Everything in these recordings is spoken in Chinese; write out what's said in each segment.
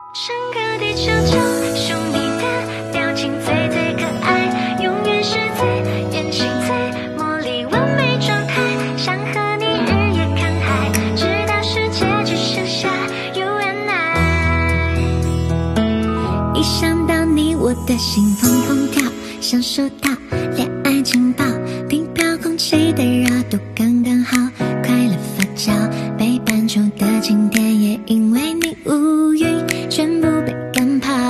整个地球就属你的表情最最可爱，永远是最元气最魔力完美状态，想和你日夜看海，直到世界只剩下 you and I。 一想到你，我的心砰砰跳，享受到恋爱情报，冰漂空气的热度刚刚好，快乐发酵，北半球的景点也因为你乌云全部被赶跑。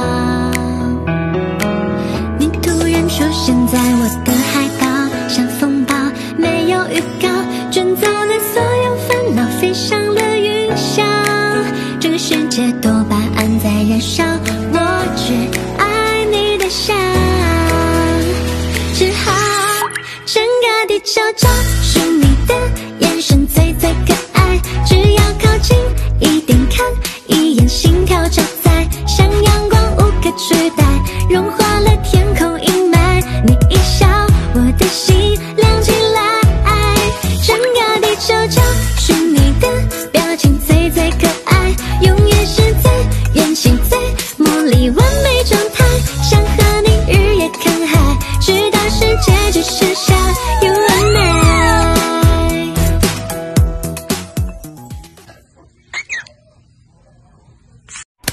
你突然出现在我的海报，像风暴没有预告，卷走了所有烦恼，飞上了云霄，这个世界多巴胺在燃烧，我只爱你的笑，只好整个地球就属你的眼神最最可爱，只要靠近一点看一眼，心跳就在，像阳光无可取代，融化了天空阴霾，你一笑我的心亮起来，整个地球就属你的表情最最可爱，永远是最元气最魔力完美状态，想和你日夜看海，直到世界只剩下 you and I。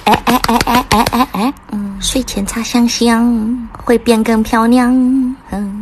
睡前擦香香会变更漂亮。